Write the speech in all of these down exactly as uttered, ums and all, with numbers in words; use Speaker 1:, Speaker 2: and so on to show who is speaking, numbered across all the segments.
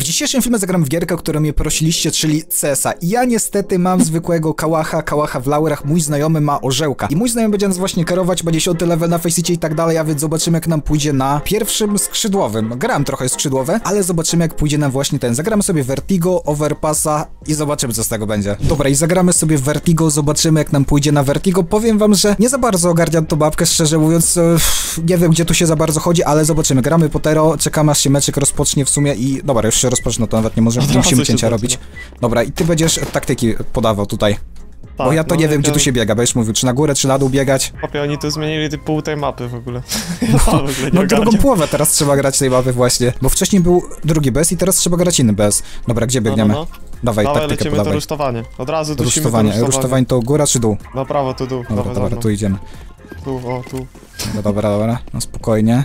Speaker 1: dzisiejszym filmie zagram w gierkę, którą mnie prosiliście, czyli C S a. I ja niestety mam zwykłego kałacha, kałacha w laurach, mój znajomy ma orzełka. I mój znajomy będzie nas właśnie kierować, ma dziesiąty level na Faceicie i tak dalej, a więc zobaczymy jak nam pójdzie na pierwszym skrzydłowym. Gram trochę skrzydłowe, ale zobaczymy jak pójdzie nam właśnie ten. Zagramy sobie Vertigo, Overpassa i zobaczymy co z tego będzie. Dobra, i zagramy sobie w Vertigo, zobaczymy jak nam pójdzie na Vertigo. Powiem wam, że nie za bardzo ogarniam tą babkę, szczerze mówiąc, e, nie wiem gdzie tu się za bardzo chodzi, ale zobaczymy. Gramy Potero, czekamy aż się meczek rozpocznie w sumie i dobra, już się rozpoczyna, to nawet nie możemy, nie musimy cięcia robić. Dobra, i ty będziesz taktyki podawał tutaj. Tak, bo ja to no, nie wiem, gdzie ja... tu się biega, będziesz mówił, czy na górę, czy na dół biegać.
Speaker 2: Chłopie, oni tu zmienili pół tej mapy w ogóle.
Speaker 1: No, w ogóle no drugą połowę teraz trzeba grać tej mapy właśnie, bo wcześniej był drugi B S i teraz trzeba grać inny B S. Dobra, gdzie biegniemy? No, no, no. Dawaj,
Speaker 2: Dawaj,
Speaker 1: taktykę
Speaker 2: lecimy
Speaker 1: podawaj.
Speaker 2: to rusztowanie. Od razu
Speaker 1: to
Speaker 2: dusimy
Speaker 1: rusztowanie.
Speaker 2: to rusztowanie.
Speaker 1: Rusztowanie to góra czy dół?
Speaker 2: Na prawo to dół.
Speaker 1: Dobra, dobra, tu idziemy.
Speaker 2: Tu, o, tu.
Speaker 1: No dobra, dobra, no spokojnie.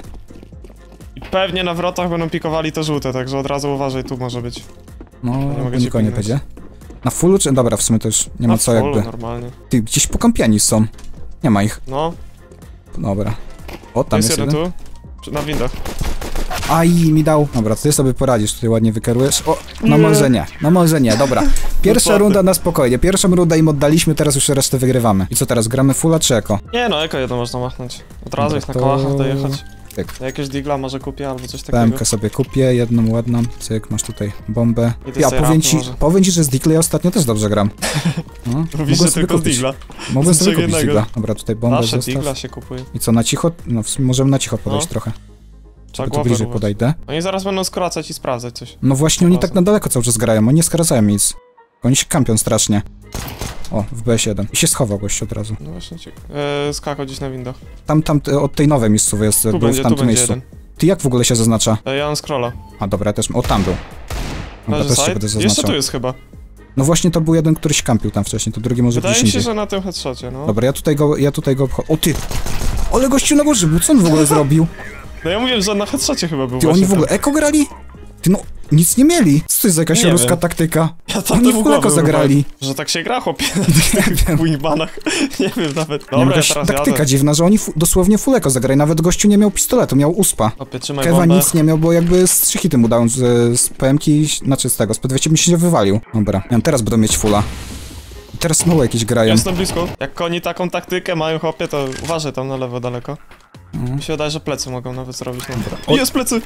Speaker 2: I pewnie na wrotach będą pikowali te żółte, także od razu uważaj, tu może być.
Speaker 1: No, nikogo nie będzie. Na fullu czy... Dobra, w sumie to już nie ma
Speaker 2: na
Speaker 1: co
Speaker 2: fullu,
Speaker 1: jakby.
Speaker 2: normalnie.
Speaker 1: Ty, gdzieś pokampiani są. Nie ma ich.
Speaker 2: No.
Speaker 1: Dobra. O, tam jest,
Speaker 2: jest jeden.
Speaker 1: jeden.
Speaker 2: Tu? Na windach.
Speaker 1: Aj, mi dał. Dobra, to ty sobie poradzisz, tutaj ładnie wykerujesz. O, no może nie, no może nie, dobra. Pierwsza runda na spokojnie, pierwszą rundę im oddaliśmy, teraz już resztę wygrywamy. I co teraz, gramy fulla czy eko?
Speaker 2: Nie no, eko jedno można machnąć. Od razu jest na kołachach dojechać.
Speaker 1: Tyk.
Speaker 2: Jakieś digla może kupię albo coś takiego.
Speaker 1: P M K sobie kupię, jedną ładną, cyk, masz tutaj bombę. Ja powiem ci,
Speaker 2: może.
Speaker 1: powiem ci, że z digla ja ostatnio też dobrze gram. No,
Speaker 2: mówisz, że tylko z digla.
Speaker 1: Mogłem sobie kupić jednego. digla. Dobra, tutaj bombę
Speaker 2: Nasze
Speaker 1: zostaw.
Speaker 2: digla się kupuje.
Speaker 1: I co, na cicho? No w sumie możemy na cicho podejść no. trochę. Trzeba tu bliżej podejdę.
Speaker 2: Oni zaraz będą skracać i sprawdzać coś.
Speaker 1: No właśnie, oni tak na daleko cały czas grają, oni nie skracają nic. Oni się kampią strasznie. O, w B S jeden. I się schował gość od razu.
Speaker 2: No właśnie, eee, skakał gdzieś na windach.
Speaker 1: Tam, tam, od tej nowej miejscowej jest,
Speaker 2: tu
Speaker 1: był
Speaker 2: będzie,
Speaker 1: w tamtym miejscu.
Speaker 2: Jeden.
Speaker 1: Ty jak w ogóle się zaznacza?
Speaker 2: E, ja mam scrolla.
Speaker 1: A dobra, ja też, o tam był. Dobra, też się będę zaznaczał.
Speaker 2: Jeszcze tu jest chyba.
Speaker 1: No właśnie to był jeden, który się kampił tam wcześniej, to drugi może
Speaker 2: Wydaje
Speaker 1: gdzieś
Speaker 2: mi się,
Speaker 1: indziej.
Speaker 2: że na tym headshocie, no.
Speaker 1: Dobra, ja tutaj go, ja tutaj go obchodzę. O ty! Ale gościu na górze był, co on w ogóle zrobił?
Speaker 2: No ja mówiłem, że na headshocie chyba był.
Speaker 1: Ty, oni w ogóle eko grali? Ty no, nic nie mieli. Co to jest za jakaś
Speaker 2: nie
Speaker 1: ruska
Speaker 2: wiem.
Speaker 1: taktyka?
Speaker 2: Ja tam
Speaker 1: oni w ogóle eko zagrali.
Speaker 2: Że tak się gra, chłopie. W winbanach. Nie wiem nawet. Dobra,
Speaker 1: nie,
Speaker 2: ja teraz
Speaker 1: taktyka
Speaker 2: jadę.
Speaker 1: dziwna, że oni dosłownie full eko zagrali. Nawet gościu nie miał pistoletu, miał uspa.
Speaker 2: Chłopie, trzymaj
Speaker 1: Kewa
Speaker 2: bombę.
Speaker 1: nic nie miał, bo jakby z trzy hity mu dałem z, z P M ki, znaczy z tego, z P dwieście pięćdziesiąt się wywalił. Dobra, ja teraz będą mieć fulla. I teraz znowu jakieś grają.
Speaker 2: Jestem blisko. Jak oni taką taktykę mają, chłopie, to uważaj tam na lewo daleko. Mhm. Mi się wydaje, że plecy mogą nawet zrobić. Dobra. O, jest plecy!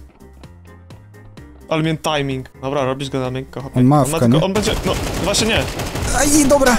Speaker 2: Ale miałem timing. Dobra, robisz go na miękko, chłopie.
Speaker 1: On ma
Speaker 2: on, ma
Speaker 1: tylko,
Speaker 2: on będzie... No, właśnie nie.
Speaker 1: Aj, dobra!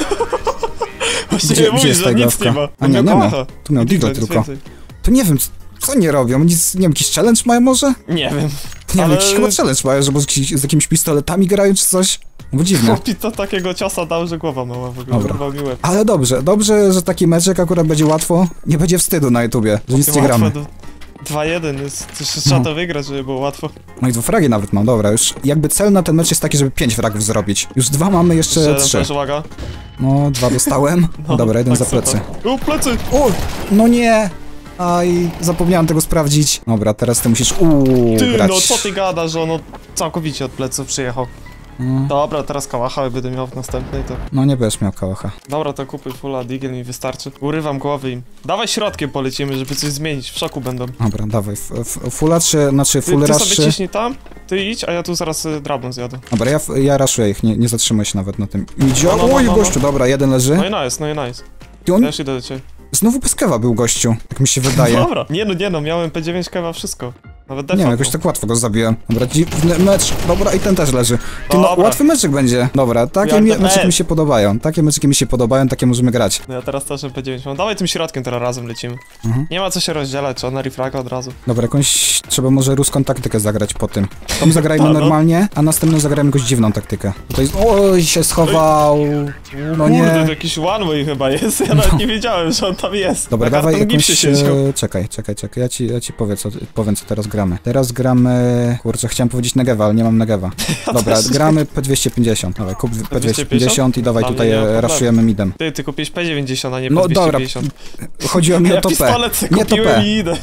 Speaker 2: Właśnie
Speaker 1: gdzie,
Speaker 2: mówisz,
Speaker 1: jest
Speaker 2: że nic nie ma.
Speaker 1: A nie, nie ma. Tu miał digla tylko. To nie wiem, co oni robią? Nic, nie wiem, jakiś challenge mają może?
Speaker 2: Nie wiem.
Speaker 1: Nie
Speaker 2: ale...
Speaker 1: wiem, jakiś chyba challenge mają, że z, z jakimiś pistoletami grają czy coś? Bo dziwne.
Speaker 2: Chłopi to takiego ciosa dał, że głowa mała w ogóle.
Speaker 1: Dobra. Ale dobrze, dobrze, że taki meczek akurat będzie łatwo. Nie będzie wstydu na YouTubie, że nic nie gramy.
Speaker 2: dwa jeden, jest, trzeba no. to wygrać, żeby było łatwo.
Speaker 1: No i dwa fragi nawet mam, dobra, już jakby cel na ten mecz jest taki, żeby pięć fragów zrobić. Już dwa mamy, jeszcze, jeszcze trzy. Też, uwaga. No, dwa dostałem. No, dobra, jeden tak za plecy.
Speaker 2: O, plecy!
Speaker 1: O, no nie! Aj, zapomniałem tego sprawdzić. Dobra, teraz ty musisz uuu,
Speaker 2: Ty,
Speaker 1: grać.
Speaker 2: no co ty gadasz, że ono całkowicie od pleców przyjechał. Hmm. Dobra, teraz kałacha będę miał w następnej, to...
Speaker 1: No nie będziesz miał kałacha.
Speaker 2: Dobra, to kupuj fulla, digiel mi wystarczy. Urywam głowy im. Dawaj środkiem polecimy, żeby coś zmienić, w szoku będą.
Speaker 1: Dobra, dawaj, fulla czy, znaczy full
Speaker 2: ty, ty
Speaker 1: rush...
Speaker 2: sobie ciśnij tam, ty idź, a ja tu zaraz y, drabą zjadę.
Speaker 1: Dobra, ja, ja raszuję ich, nie, nie zatrzymuję się nawet na tym. Idzie, no, no, no,
Speaker 2: oj
Speaker 1: no, gościu, no. Dobra, jeden leży.
Speaker 2: No i nice, no i nice.
Speaker 1: I on...
Speaker 2: Ja już idę do ciebie.
Speaker 1: Znowu bez kewa był gościu, jak mi się wydaje.
Speaker 2: Dobra, nie no, nie no, miałem P dziewięć kewa, wszystko. Nawet defa.
Speaker 1: Nie wiem, jakoś tak łatwo go zabiłem. Dobra, dziwny mecz, dobra, i ten też leży. Ty, no, łatwy meczek będzie. Dobra, takie mi, meczki mi się podobają. Takie meczki mi się podobają, takie możemy grać.
Speaker 2: No ja teraz też P dziewięć mam. Dawaj tym środkiem teraz razem lecimy. Mhm. Nie ma co się rozdzielać, trzeba na refraga od razu. Dobra, jakąś trzeba może ruską taktykę zagrać po tym. Tą zagrajmy no, no. normalnie, a następną zagrajmy jakąś dziwną taktykę. Tutaj, oj, się schował. No nie. Kurde, to jakiś one way chyba jest, ja nawet nie wiedziałem, że on tam jest.
Speaker 1: Dobra, dawaj jakąś... E, czekaj, czekaj, czekaj, ja ci, ja ci powiem, co, powiem, co teraz gramy. Teraz gramy... Kurczę, chciałem powiedzieć Negewa, ale nie mam Negewa. Dobra, ja gramy P dwieście pięćdziesiąt. Dawaj, kup P dwieście pięćdziesiąt i dawaj tutaj raszujemy midem.
Speaker 2: Ty, ty kupiłeś P dziewięćdziesiąt, a nie
Speaker 1: no,
Speaker 2: P dwieście pięćdziesiąt.
Speaker 1: No dobra, chodziło mi o to P. Nie to P.
Speaker 2: I idę.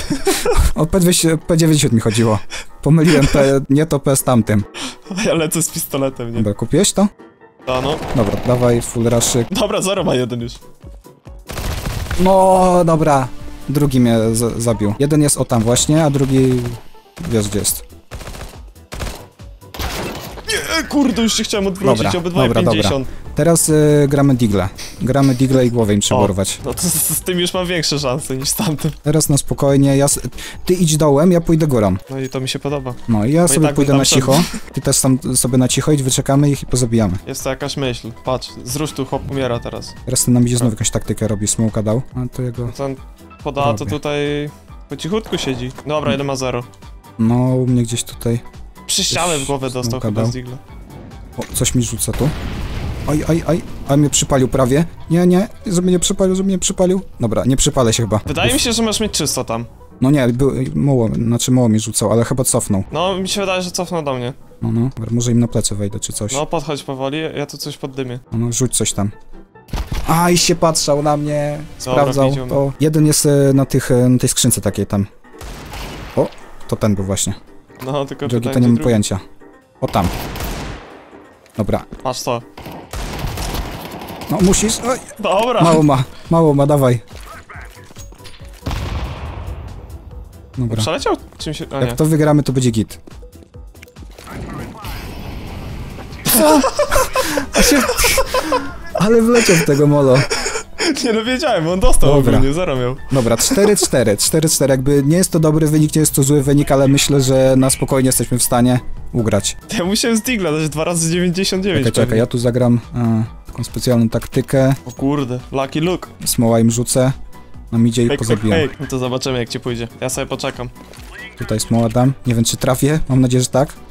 Speaker 1: O P dwieście, P dziewięćdziesiąt mi chodziło. Pomyliłem P, nie to P z tamtym.
Speaker 2: Ja lecę z pistoletem, nie?
Speaker 1: Dobra, kupiłeś to?
Speaker 2: Da, no.
Speaker 1: Dobra, dawaj full rushy.
Speaker 2: Dobra, zero ma jeden już.
Speaker 1: No, dobra. Drugi mnie zabił. Jeden jest o tam właśnie, a drugi... Wiesz gdzie jest.
Speaker 2: Nie, kurde, już się chciałem odwrócić,
Speaker 1: dobra,
Speaker 2: obydwoje
Speaker 1: dobra,
Speaker 2: pięćdziesiąt.
Speaker 1: Dobra. Teraz y, gramy Digle. Gramy Digle i głowę im trzeba urwać.
Speaker 2: No to z, z tym już mam większe szanse niż z tamtym.
Speaker 1: Teraz na spokojnie, ja... S ty idź dołem, ja pójdę górą.
Speaker 2: No i to mi się podoba.
Speaker 1: No i ja
Speaker 2: Bo
Speaker 1: sobie
Speaker 2: tak
Speaker 1: pójdę na
Speaker 2: tam
Speaker 1: cicho. Ty też tam sobie na cicho idź, wyczekamy ich i pozabijamy.
Speaker 2: Jest to jakaś myśl. Patrz, zrusz tu, chłop umiera teraz.
Speaker 1: Teraz ten nam idzie znowu jakąś taktykę robi, smoka dał. A to jego...
Speaker 2: Ten poda to tutaj po cichutku siedzi. Dobra, jeden ma zero.
Speaker 1: No, u mnie gdzieś tutaj...
Speaker 2: Przy ścianę w głowę dostał chyba z digla.
Speaker 1: O, coś mi rzuca tu. Aj, aj, aj, a mnie przypalił prawie. Nie, nie, żeby mnie przypalił, żeby mnie przypalił. Dobra, nie przypalę się chyba.
Speaker 2: Wydaje mi się, że masz mieć czysto tam.
Speaker 1: No nie, był, mało, znaczy mało mi rzucał, ale chyba cofnął.
Speaker 2: No, mi się wydaje, że cofnął do mnie.
Speaker 1: No, no, dobra, może im na plecy wejdę czy coś.
Speaker 2: No, podchodź powoli, ja tu coś poddymię.
Speaker 1: No, no, rzuć coś tam. Aj, się patrzał na mnie, sprawdzał.
Speaker 2: Dobra,
Speaker 1: to jeden jest e, na tych, e, na tej skrzynce takiej tam. O, to ten był właśnie.
Speaker 2: No, tylko
Speaker 1: Drugi
Speaker 2: pytanie,
Speaker 1: to nie mam
Speaker 2: drugi.
Speaker 1: pojęcia. O, tam. Dobra.
Speaker 2: Masz to.
Speaker 1: No, musisz. Oj,
Speaker 2: Dobra.
Speaker 1: mało ma, mało ma, dawaj. Dobra.
Speaker 2: Przeleciał? Czym się... A nie.
Speaker 1: Jak to wygramy, to będzie git. Co? A się... Ale wleciał w tego molo.
Speaker 2: Nie no, wiedziałem, on dostał
Speaker 1: Dobra.
Speaker 2: ogólnie, zero miał.
Speaker 1: Dobra, cztery cztery, cztery cztery, jakby nie jest to dobry wynik, nie jest to zły wynik, ale myślę, że na spokojnie jesteśmy w stanie ugrać.
Speaker 2: Ja musiałem z digla dać dwa razy dziewięćdziesiąt dziewięć.
Speaker 1: Czekaj, czekaj, ja tu zagram e, taką specjalną taktykę.
Speaker 2: O kurde, lucky look.
Speaker 1: Smoła im rzucę, na midzie ich
Speaker 2: Ej,
Speaker 1: pozabijam.
Speaker 2: ej, no to zobaczymy jak ci pójdzie. Ja sobie poczekam.
Speaker 1: Tutaj smoła dam, nie wiem czy trafię, mam nadzieję, że tak.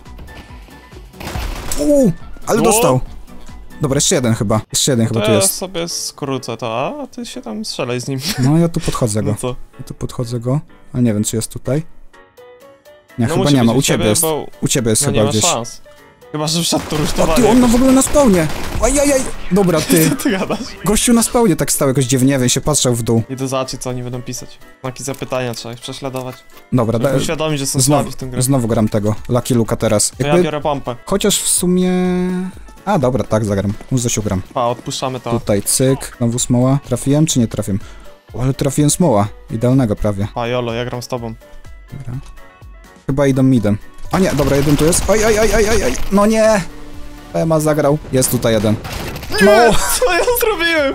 Speaker 1: Uuu, ale
Speaker 2: O!
Speaker 1: dostał. Dobra, jeszcze jeden chyba, jeszcze jeden chyba
Speaker 2: To
Speaker 1: tu
Speaker 2: ja
Speaker 1: jest.
Speaker 2: sobie skrócę to, a ty się tam strzelaj z nim.
Speaker 1: No ja tu podchodzę go,
Speaker 2: No co?
Speaker 1: ja tu podchodzę go, ale nie wiem czy jest tutaj. Nie,
Speaker 2: No
Speaker 1: chyba
Speaker 2: musi
Speaker 1: nie
Speaker 2: być
Speaker 1: ma,
Speaker 2: u
Speaker 1: u ciebie jest,
Speaker 2: bo...
Speaker 1: u ciebie jest
Speaker 2: No nie
Speaker 1: chyba
Speaker 2: ma
Speaker 1: gdzieś.
Speaker 2: szans. Chyba, że wszedł to
Speaker 1: A
Speaker 2: rusztowanie.
Speaker 1: ty, on ma w ogóle na spawnie! Ajajaj! Dobra, ty,
Speaker 2: Co ty gadasz?
Speaker 1: gościu na spawnie tak stał jakoś dziwnie, nie wiem, się patrzał w dół.
Speaker 2: Idę zobaczyć, co oni będą pisać. Znaki zapytania, trzeba ich prześladować.
Speaker 1: Dobra,
Speaker 2: Żeby
Speaker 1: da,
Speaker 2: uświadomić, że są
Speaker 1: znowu,
Speaker 2: słabi w tym grę.
Speaker 1: znowu gram tego, Lucky Luka teraz.
Speaker 2: To ja biorę pompę.
Speaker 1: Chociaż w sumie... A, dobra, tak zagram, już Zosiu gram.
Speaker 2: Pa, odpuszczamy to.
Speaker 1: Tutaj cyk, znowu smoła. Trafiłem czy nie trafiłem? O, ale trafiłem smoła, idealnego prawie.
Speaker 2: Pa, Jolo, ja gram z tobą.
Speaker 1: Dobra. Chyba idą midem. A nie, dobra, jeden tu jest. Oj, oj, oj, oj, oj, oj. No nie! Ema zagrał. Jest tutaj jeden. No!
Speaker 2: Co ja zrobiłem?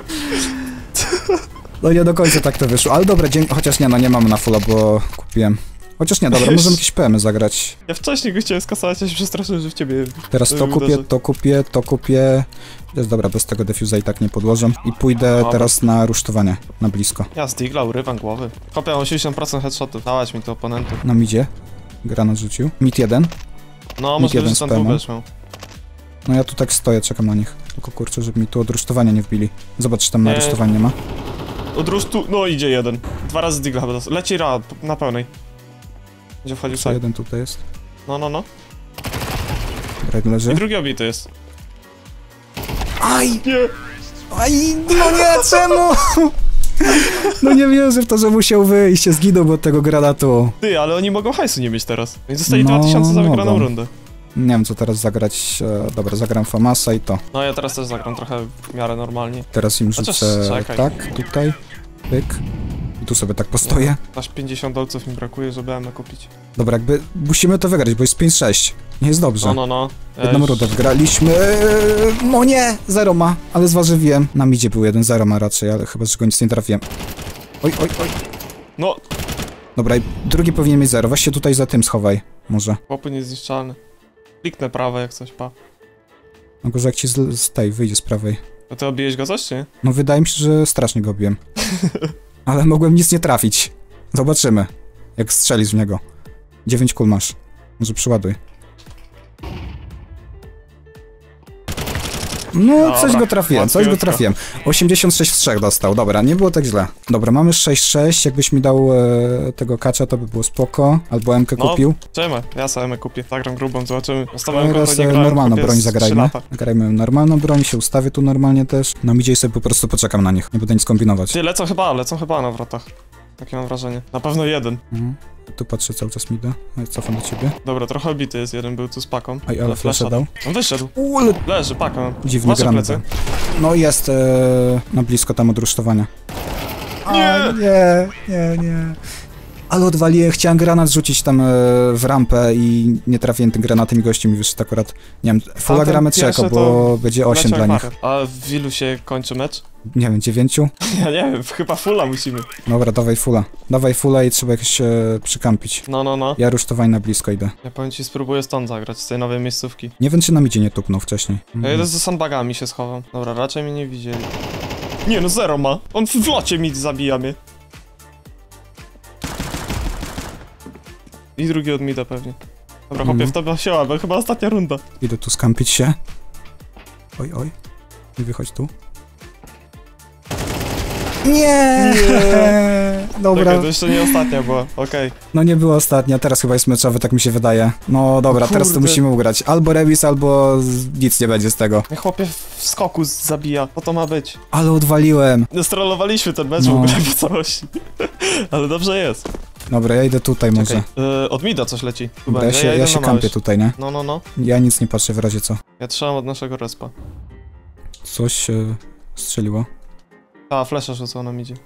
Speaker 1: No nie do końca tak to wyszło, ale dobra, dzięki. Chociaż nie, no nie mam na fulla, bo kupiłem. Chociaż nie, dobra, możemy jakieś P M y zagrać.
Speaker 2: Ja wcześniej go chciałem skasować, ja się przestraszyłem, że w ciebie...
Speaker 1: Teraz
Speaker 2: to
Speaker 1: to
Speaker 2: mi
Speaker 1: kupię,
Speaker 2: uderzy.
Speaker 1: to kupię, to kupię. Jest dobra, bez tego defuza i tak nie podłożę. I pójdę
Speaker 2: Dobra.
Speaker 1: teraz na rusztowanie, na blisko.
Speaker 2: Ja z digla urywam głowy. Kopię osiemdziesiąt procent headshotów. Dawać mi to oponentów.
Speaker 1: Na midzie. Granat rzucił. Mid jeden.
Speaker 2: No,
Speaker 1: Nikt
Speaker 2: może
Speaker 1: jeden
Speaker 2: być
Speaker 1: z
Speaker 2: tam
Speaker 1: P M a.
Speaker 2: dwóch będziesz miał.
Speaker 1: No ja tu tak stoję, czekam na nich. Tylko kurczę, żeby mi tu od rusztowania nie wbili. Zobacz, czy tam na
Speaker 2: Nie.
Speaker 1: rusztowanie nie ma.
Speaker 2: Odróż tu... No, idzie jeden. Dwa razy z digla chyba dostał. Leci ra, na pełnej. Gdzie wchodził
Speaker 1: Co
Speaker 2: sobie.
Speaker 1: jeden tutaj jest.
Speaker 2: No, no, no.
Speaker 1: Dobra, jeden leży.
Speaker 2: I drugi obity jest.
Speaker 1: Aj!
Speaker 2: Nie!
Speaker 1: Aj, no nie, czemu? No nie wierzę w to, że musiał wyjść, się zginął od tego granatu.
Speaker 2: Ty, ale oni mogą hajsu nie mieć teraz. Oni dostali
Speaker 1: No,
Speaker 2: dwa tysiące za wygraną
Speaker 1: mogą.
Speaker 2: rundę.
Speaker 1: Nie wiem, co teraz zagrać. E, dobra, zagram Famasa i to.
Speaker 2: No, ja teraz też zagram trochę w miarę normalnie.
Speaker 1: Teraz im
Speaker 2: Chociaż
Speaker 1: rzucę
Speaker 2: czekaj.
Speaker 1: tak, tutaj, pyk. I tu sobie tak postoję.
Speaker 2: Aż pięćdziesiąt dolców mi brakuje, żeby M kupić.
Speaker 1: Dobra, jakby musimy to wygrać, bo jest pięć sześć. Nie jest dobrze.
Speaker 2: No, no, no. Ja
Speaker 1: Jedną
Speaker 2: już-
Speaker 1: rundę wgraliśmy. No nie! Zero ma, ale zważywiłem. Na midzie był jeden, zero ma raczej, ale chyba, że go nic nie trafiłem. Oj, oj, oj.
Speaker 2: No,
Speaker 1: Dobra, i drugi powinien mieć zero. Weź się tutaj za tym schowaj. Może.
Speaker 2: chłopy niezniszczalny. Kliknę prawe jak coś, pa.
Speaker 1: No gorzej jak ci z, z tej wyjdzie z prawej.
Speaker 2: A ty obiłeś go coś, czy nie?
Speaker 1: No wydaje mi się, że strasznie go biłem. Ale mogłem nic nie trafić. Zobaczymy, jak strzelisz w niego. Dziewięć kul masz. Może przyładuj. No,
Speaker 2: Dobra,
Speaker 1: coś go trafiłem, coś go
Speaker 2: łatwiutko.
Speaker 1: trafiłem. osiemdziesiąt sześć w trzech dostał, dobra, nie było tak źle. Dobra, mamy sześć sześć, jakbyś mi dał e, tego kacza, to by było spoko. Albo M K
Speaker 2: No,
Speaker 1: kupił.
Speaker 2: Czemu? Ja sobie kupię. Zagram grubą, zobaczymy. Ostatnio
Speaker 1: Teraz
Speaker 2: nie
Speaker 1: e,
Speaker 2: grałem,
Speaker 1: normalną
Speaker 2: kupię
Speaker 1: broń
Speaker 2: z trzy
Speaker 1: zagrajmy.
Speaker 2: lata.
Speaker 1: Zagrajmy normalną broń, się ustawię tu normalnie też. No idzie i sobie po prostu poczekam na nich, nie będę nic kombinować.
Speaker 2: Ty, lecą chyba, lecą chyba na wrotach. Takie mam wrażenie. Na pewno jeden.
Speaker 1: Mhm. Tu patrzę cały czas mida, ja cofam do ciebie.
Speaker 2: Dobra, trochę obity jest, jeden był tu z paką.
Speaker 1: Aj, ale flasha dał.
Speaker 2: On wyszedł.
Speaker 1: Uuu, ale
Speaker 2: Leży, paką.
Speaker 1: dziwny
Speaker 2: Wasze
Speaker 1: granat.
Speaker 2: plecy.
Speaker 1: No jest e, na blisko tam od rusztowania.
Speaker 2: Nie!
Speaker 1: A, nie, nie, nie. Ale odwaliłem, chciałem granat rzucić tam e, w rampę i nie trafiłem tym granatem i gości mi wyszedł akurat, nie wiem, fulla gramy czeko, bo będzie osiem dla nich.
Speaker 2: A w ilu się kończy mecz?
Speaker 1: Nie wiem, dziewięciu?
Speaker 2: Ja nie wiem, chyba fulla musimy.
Speaker 1: Dobra, dawaj fulla. Dawaj fulla i trzeba jakoś e, przykampić.
Speaker 2: No, no, no.
Speaker 1: Ja rusztowań na blisko idę.
Speaker 2: Ja powiem ci, spróbuję stąd zagrać, z tej nowej miejscówki.
Speaker 1: Nie wiem, czy nam idzie nie tupnął wcześniej.
Speaker 2: Ja jedę ze sandbagami się schowam. Dobra, raczej mnie nie widzieli. Nie no, zero ma. On w locie mi zabija mnie. I drugi od mida pewnie. Dobra, chłopie,
Speaker 1: Mhm.
Speaker 2: w tobie się łapę, chyba ostatnia runda.
Speaker 1: Idę tu skampić się. Oj, oj. Nie wychodź tu. Nie!
Speaker 2: Nie.
Speaker 1: Dobra.
Speaker 2: Czekaj, to jeszcze nie ostatnia była, okej. Okay.
Speaker 1: No nie była ostatnia, teraz chyba jest meczowy, tak mi się wydaje. No dobra, teraz to
Speaker 2: Kurde.
Speaker 1: musimy ugrać. Albo remis, albo z- nic nie będzie z tego.
Speaker 2: Nie, chłopie w skoku zabija, co to ma być?
Speaker 1: Ale odwaliłem.
Speaker 2: Strollowaliśmy ten mecz
Speaker 1: No.
Speaker 2: w ogóle po całości. Ale dobrze jest.
Speaker 1: Dobra, ja idę tutaj może.
Speaker 2: Yy, od mida coś leci. Tu
Speaker 1: Dobra, ja
Speaker 2: będzie,
Speaker 1: się, ja
Speaker 2: idę
Speaker 1: się
Speaker 2: na
Speaker 1: kampię
Speaker 2: małysz.
Speaker 1: tutaj, nie?
Speaker 2: No, no, no.
Speaker 1: Ja nic nie patrzę w razie co.
Speaker 2: Ja trzymam od naszego respa.
Speaker 1: Coś się strzeliło.
Speaker 2: A, flesza rzucał nam idzie.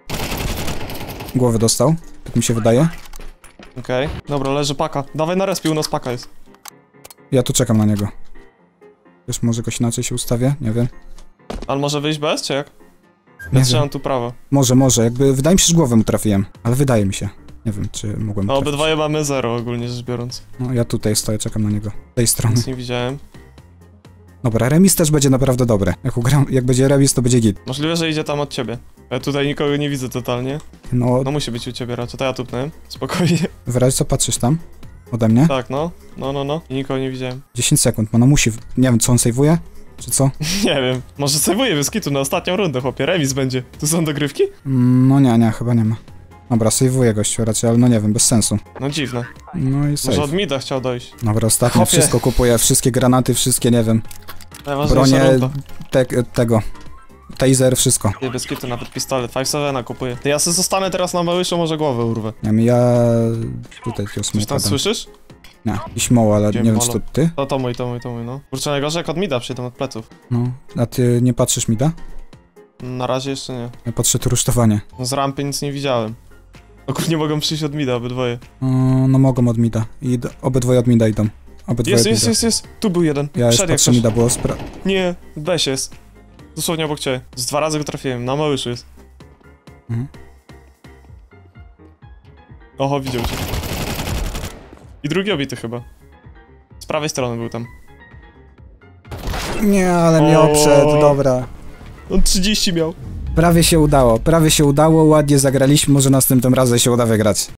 Speaker 1: Głowę dostał, tak mi się wydaje.
Speaker 2: Okej. Okay. Dobra, leży paka. Dawaj na respie, u nas paka jest.
Speaker 1: Ja tu czekam na niego. Wiesz, może jakoś inaczej się ustawię? Nie wiem.
Speaker 2: Ale może wyjść bez, czy jak? Ja
Speaker 1: Nie
Speaker 2: trzymam
Speaker 1: wiem.
Speaker 2: tu prawo.
Speaker 1: Może, może, jakby wydaje mi się, że głowę mu trafiłem. Ale wydaje mi się. Nie wiem, czy mogłem
Speaker 2: No,
Speaker 1: trafić.
Speaker 2: obydwoje mamy zero ogólnie rzecz biorąc.
Speaker 1: No, ja tutaj stoję, czekam na niego. Z tej strony.
Speaker 2: Nic nie widziałem.
Speaker 1: Dobra, remis też będzie naprawdę dobre. Jak ugram, jak będzie remis, to będzie git.
Speaker 2: Możliwe, że idzie tam od ciebie. Ja tutaj nikogo nie widzę totalnie.
Speaker 1: No,
Speaker 2: No musi być u ciebie raczej, to ja tupnę. Spokojnie.
Speaker 1: w razie co patrzysz tam? Ode mnie?
Speaker 2: Tak, no. No, no, no. I nikogo nie widziałem.
Speaker 1: dziesięć sekund, no, no musi... Nie wiem, co on sejwuje? Czy co?
Speaker 2: Nie wiem. Może sejwuję wyskitu na ostatnią rundę, chłopie. Remis będzie. Tu są dogrywki?
Speaker 1: Mm, No nie, nie, chyba nie ma. Dobra, sejwuję gościu raczej, ale no nie wiem, bez sensu.
Speaker 2: No dziwne.
Speaker 1: No i
Speaker 2: Może
Speaker 1: save.
Speaker 2: od mida chciał dojść.
Speaker 1: Dobra, ostatnio
Speaker 2: Chłopie.
Speaker 1: wszystko kupuję, wszystkie granaty, wszystkie, nie wiem,
Speaker 2: Najważniejsza
Speaker 1: bronie,
Speaker 2: runda.
Speaker 1: te, tego, taser, wszystko.
Speaker 2: Nie, bez kitu, nawet pistolet. pięć siedem kupuję. To ja sobie zostanę teraz na małyszu, może głowę urwę.
Speaker 1: Nie wiem, ja tutaj takiego
Speaker 2: Czy tam
Speaker 1: smoka dam.
Speaker 2: słyszysz?
Speaker 1: Nie, jakiś moło, ale
Speaker 2: Gdzie
Speaker 1: nie wiem, czy
Speaker 2: molo?
Speaker 1: to ty?
Speaker 2: To to mój, to mój, to mój, no. Kurczę, najgorzej jak od mida przyjdą od pleców.
Speaker 1: No, a ty nie patrzysz mi, da?
Speaker 2: Na razie jeszcze nie.
Speaker 1: Ja patrzę tu rusztowanie.
Speaker 2: No z rampy nic nie widziałem. Ogólnie mogą przyjść od mida, obydwoje.
Speaker 1: O, no mogą od mida. I d- obydwoje od mida idą. Obydwoje
Speaker 2: Jest,
Speaker 1: od
Speaker 2: jest,
Speaker 1: mida.
Speaker 2: jest, jest. Tu był jeden.
Speaker 1: Ja już
Speaker 2: Wszedł jak
Speaker 1: patrzę
Speaker 2: coś.
Speaker 1: mida, było spra...
Speaker 2: Nie, Beś jest. Dosłownie obok ciebie. Z dwa razy go trafiłem, na małyszu jest.
Speaker 1: Mhm.
Speaker 2: Oho, widział cię. I drugi obity chyba. Z prawej strony był tam.
Speaker 1: Nie, ale mnie
Speaker 2: O.
Speaker 1: obszedł, dobra.
Speaker 2: On trzydzieści miał.
Speaker 1: Prawie się udało, prawie się udało, ładnie zagraliśmy, może następnym razem się uda wygrać.